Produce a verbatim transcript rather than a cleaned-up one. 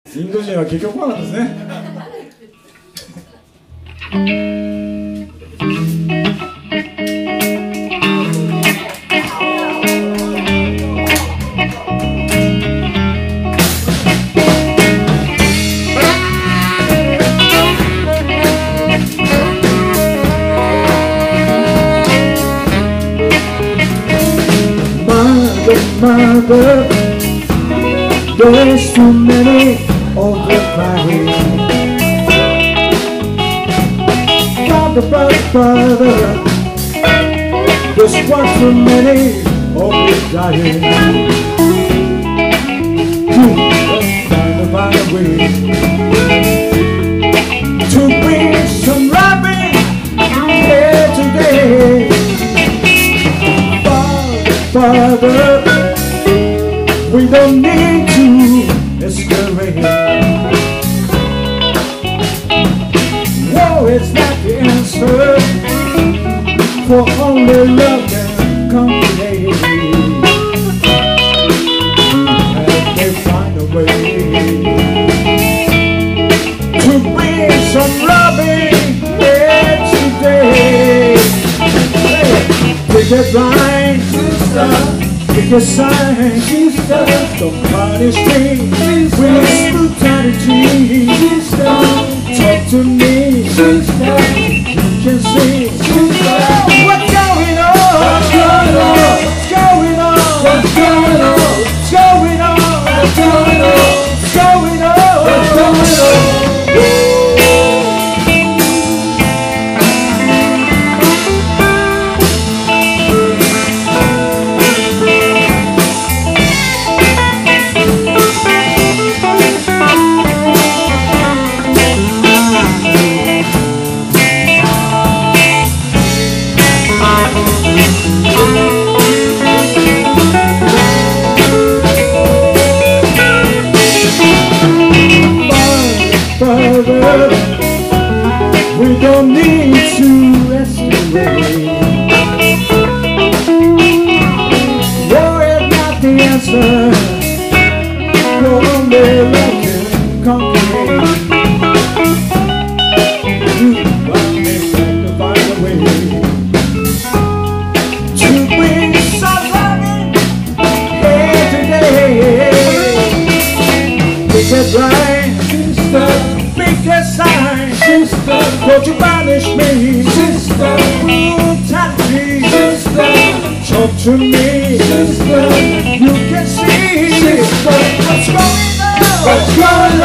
インド人は結局来なかったですね。 Mother, there's too many over crying. Father, brother, brother, there's one too many over dying. Find a better way to bring some loving here today. Father, Father, we don't need to escalate. War is not the answer, for only love can complete. And they find a way to bring some loving here today. Take it blind, sister. Take a sign, sister. Don't punish me with brutality, sister. Talk to me, sister. You can see, sister. What's going on? What's going on? What's going on? What's going on? What's going on? What's going on? What's going on? What's going on? We don't need to escalate. War is not the answer, for only love can conquer. You finally have to find a way to bring some loving here today. Take it right, sister. Make a sign, sister. Don't you banish me, sister. Brutality, sister. Talk to me, sister. You can see, sister. What's going on? What's going on?